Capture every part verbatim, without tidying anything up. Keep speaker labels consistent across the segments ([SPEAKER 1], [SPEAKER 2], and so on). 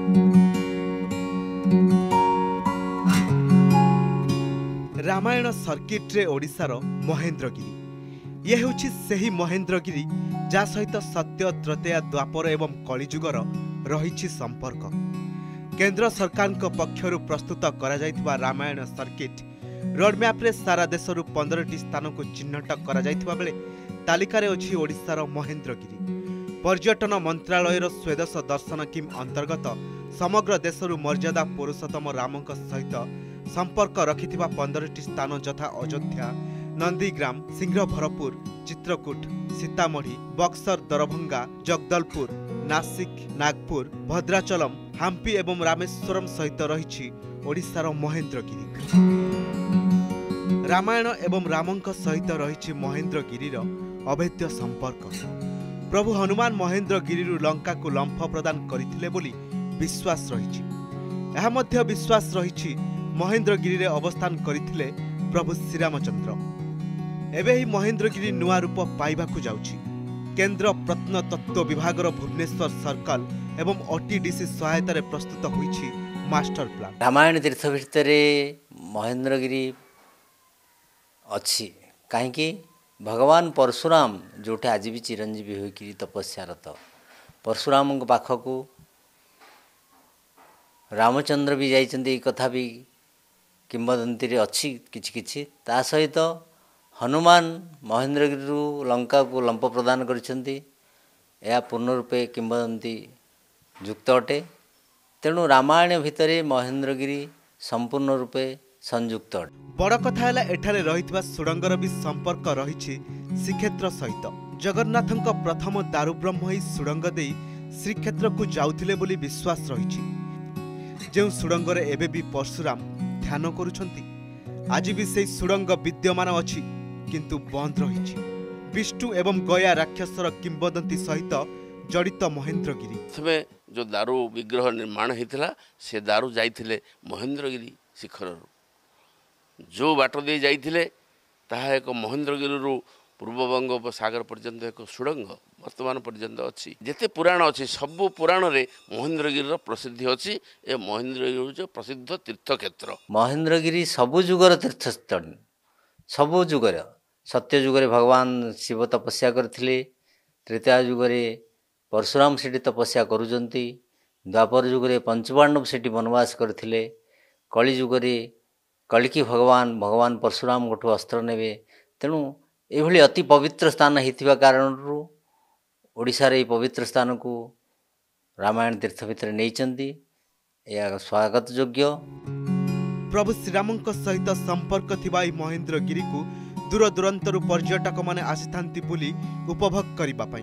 [SPEAKER 1] Ramayan circuit रे ओडिशार महेंद्रगिरी ये होछि सेही महेंद्रगिरी जा सहित सत्य त्रतेया द्वापर एवं कलिजुगर रहिछि संपर्क। केंद्र सरकार पक्षर प्रस्तुत करा जायतिबा रामायण सर्किट रोडमैप रे सारा देशरू पंद्रह टी स्थान को चिन्हट करा जायतिबा बेले तालिका रे अछि ओडिशार महेंद्रगिरी। पर्यटन मंत्रालयर स्वेदश दर्शन किम अंतर्गत समग्र देशरू मर्यादा पुरुषोत्तम रामक सहित संपर्क रखिथिबा पंद्रह टी स्थान यथा अयोध्या, नंदीग्राम, सिंहभरपुर, चित्रकूट, सीतामढ़ी, बक्सर, दरभंगा, जगदलपुर, नासिक, नागपुर, भद्राचलम, हाम्पी एवं रामेश्वरम सहित रही ओडिशार महेंद्रगिरी। रामायण एवं रामंक सहित रही महेंद्रगिरीर अभेद्य संपर्क। प्रभु हनुमान महेंद्रगिरी लंका को लंफ प्रदान करथिले बोली विश्वास रही। यह मध्य विश्वास रही महेंद्रगिरी रे अवस्थान करथिले प्रभु श्रीरामचंद्र। एबे ही महेंद्रगिरी नुआ रूप पाइबाकु जाउछि। केंद्र प्रत्नतत्व विभागर भुवनेश्वर सर्कल एवं ओटीडीसी सहायता रे प्रस्तुत होइछि मास्टर प्लान।
[SPEAKER 2] रामायण तीर्थ भितर महेंद्रगिरी अच्छी कहीं भगवान परशुराम जोटे आज भी चिरंजीवी होकर तपस्यारत परशुराम पाखक रामचंद्र भी जाइछन्ति कथा भी किंवदंती अच्छी किछि किछि ता सहित हनुमान महेंद्रगिरी लंका को लंप प्रदान करिसेंति या पूर्ण रूपे किंवदंती युक्त अटे। तेणु रामायण भितर महेंद्रगिरी संपूर्ण रूपे संयुक्त अटे।
[SPEAKER 1] बड़ कथा है एठारे रहितबा सुरंगर भी संपर्क रही श्रीक्षेत्र सहित। जगन्नाथंक प्रथम दारुब्रह्म ही सुरंग दे श्रीक्षेत्र को जाउथिले बोली विश्वास रही। जो सुरंगरे एबे भी परशुराम ध्यान करुछंती आज भी से सुरंग विद्यमान अछि किंतु बंद रही। विष्णु एवं गया राक्षसर किंवदंती सहित जड़ित महेंद्रगिरी
[SPEAKER 3] तबे जो दारू विग्रह निर्माण होता से दारू जाइथिले महेंद्रगिरी शिखर जो बाट दे जाइथिले ताहा एक महेंद्रगिरी पूर्व बंगोपसागर पर्यंत एक सुड़ंग वर्तमान पर्यंत अच्छी जिते पुराण अच्छी सबु पुराण रे महेंद्रगिरी प्रसिद्धि अच्छी ए महेंद्रगिरी जो प्रसिद्ध तीर्थक्षेत्र।
[SPEAKER 2] महेंद्रगिरी सबु जुगर तीर्थस्थल सबु जुगर सत्य जुगरे भगवान शिव तपस्या करथिले, त्रेता जुगरे परशुराम सेठी तपस्या करुचंती, द्वापर जुगरे पंचपांडव सेठी वनवास करथिले, कली जुगरे कलिकी भगवान भगवान परशुराम गोठू अस्त्र नेबे। तेणु एभली अति पवित्र स्थान होइथिबा कारणरू ओडिशार ए पवित्र स्थान को रामायण तीर्थ भितर नैचंती या स्वागत योग्य।
[SPEAKER 1] प्रभु श्रीरामंक सहित संपर्क थिबा ई महेंद्रगिरी को दूर दूरांतरू पर्यटक माने आसिथांती बुली उपभोग करिबा पई।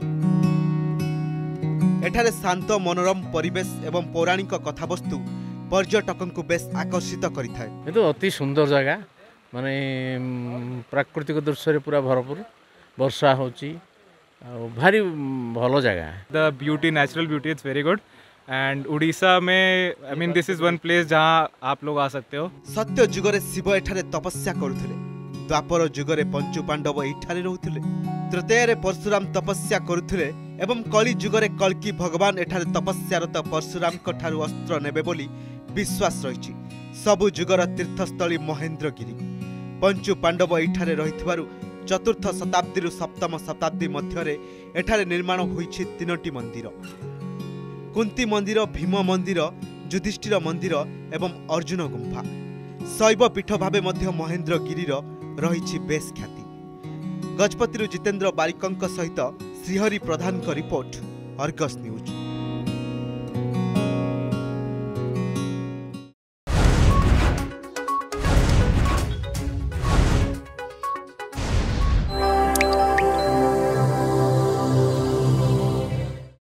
[SPEAKER 1] एठारे शांत मनोरम परिवेश एवं पौराणिक कथावस्तु पर्यटकों को बेस आकर्षित करिथाय।
[SPEAKER 4] ये तो अति सुंदर जगह माने प्राकृतिक दृश्य पूरा भरपूर वर्षा होची भारी भलो जगह।
[SPEAKER 5] The beauty natural beauty it's very good and Orissa में I mean this is one place जहाँ आप लोग आ सकते हो।
[SPEAKER 1] सत्य जुगरे शिव एठारे तपस्या करुथिले, द्वापर जुगरे पंचु पांडव एठारे रहुथिले, तृतीय परशुराम तपस्या करुथिले एवं कली जुगरे कल्की भगवान एठारे तपस्यारत परशुराम ठारू अस्त्र नेबे बोली विश्वास रही। सबु जुगर तीर्थस्थली महेंद्रगिरी। पंचु पांडव एठारे रहिथिबारु चतुर्थ शताब्दी सप्तम शताब्दी मध्यरे एठारे निर्माण होइछि तीनोटी मंदिर। कुंती मंदिर, भीम मंदिर, युधिष्ठिर मंदिर एवं अर्जुन गुंफा। शैव पीठ भावे मध्य महेंद्रगिरीर रहिछि बेस ख्याति। गजपति जितेंद्र बारिकंक सहित Srihari Pradhan report, Argus news.